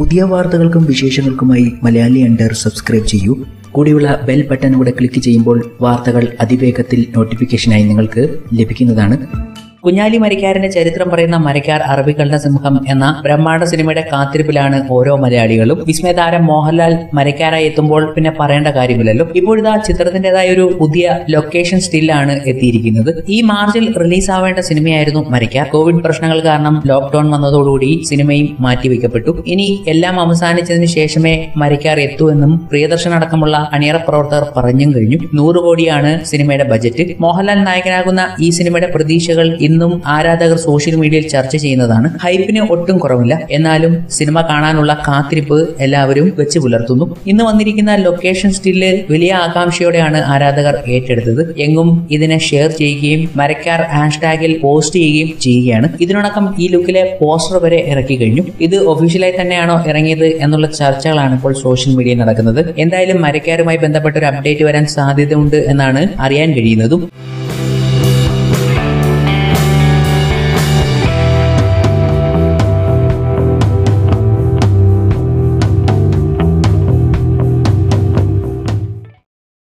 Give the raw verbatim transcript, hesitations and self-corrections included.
പുതിയ വാർത്തകൾക്കും വിശേഷങ്ങൾക്കുമായി മലയാളിയന്റർ സബ്സ്ക്രൈബ് ചെയ്യൂ. കൂടിയുള്ള ബെൽ ബട്ടൺ കൂടെ ക്ലിക്ക് ചെയ്യുമ്പോൾ വാർത്തകൾ അതിവേഗത്തിൽ നോട്ടിഫിക്കേഷനായി നിങ്ങൾക്ക് ലഭിക്കുന്നതാണ്. കുഞ്ഞാലി മരക്കാരന്റെ ചരിത്രം പറയുന്ന മരക്കാർ അറബികളുടെ സിംഹം എന്ന ബ്രഹ്മാണ്ഡ സിനിമയുടെ കാത്തിരിപ്പിലാണ് ഓരോ മലയാളികളും. വിസ്മയതാരം മോഹൻലാൽ മരക്കാരായി എത്തുമ്പോൾ പിന്നെ പറയേണ്ട കാര്യമില്ലല്ലോ. ഇപ്പോഴിതാ ചിത്രത്തിന്റേതായ ഒരു പുതിയ ലൊക്കേഷൻ സ്റ്റില്ലാണ് എത്തിയിരിക്കുന്നത്. ഈ മാർച്ചിൽ റിലീസ് ആവേണ്ട സിനിമയായിരുന്നു മരക്കാർ. കോവിഡ് പ്രശ്നങ്ങൾ കാരണം ലോക്ക്ഡൌൺ വന്നതോടുകൂടി സിനിമയും മാറ്റിവെക്കപ്പെട്ടു. ഇനി എല്ലാം അവസാനിച്ചതിന് ശേഷമേ മരക്കാർ എത്തൂ എന്നും പ്രിയദർശൻ അടക്കമുള്ള അണിയറ പ്രവർത്തകർ പറഞ്ഞും കഴിഞ്ഞു. നൂറ് കോടിയാണ് സിനിമയുടെ ബജറ്റ്. മോഹൻലാൽ നായകനാകുന്ന ഈ സിനിമയുടെ പ്രതീക്ഷകൾ ഇന്നും ആരാധകർ സോഷ്യൽ മീഡിയയിൽ ചർച്ച ചെയ്യുന്നതാണ്. ഹൈപ്പിന് ഒട്ടും കുറവില്ല. എന്നാലും സിനിമ കാണാനുള്ള കാത്തിരിപ്പ് എല്ലാവരും വെച്ച് പുലർത്തുന്നു. ഇന്ന് വന്നിരിക്കുന്ന ലൊക്കേഷൻ സ്റ്റില്ല് വലിയ ആകാംക്ഷയോടെയാണ് ആരാധകർ ഏറ്റെടുത്തത്. എങ്ങും ഇതിനെ ഷെയർ ചെയ്യുകയും മരക്കാർ ഹാഷ്ടാഗിൽ പോസ്റ്റ് ചെയ്യുകയും ചെയ്യുകയാണ്. ഇതിനോടൊപ്പം ഈ ലുക്കിലെ പോസ്റ്റർ വരെ ഇറക്കി കഴിഞ്ഞു. ഇത് ഒഫീഷ്യലായി തന്നെയാണോ ഇറങ്ങിയത് എന്നുള്ള ചർച്ചകളാണ് ഇപ്പോൾ സോഷ്യൽ മീഡിയയിൽ നടക്കുന്നത്. എന്തായാലും മരക്കാരുമായി ബന്ധപ്പെട്ട ഒരു അപ്ഡേറ്റ് വരാൻ സാധ്യതയുണ്ട് എന്നാണ് അറിയാൻ കഴിയുന്നതും.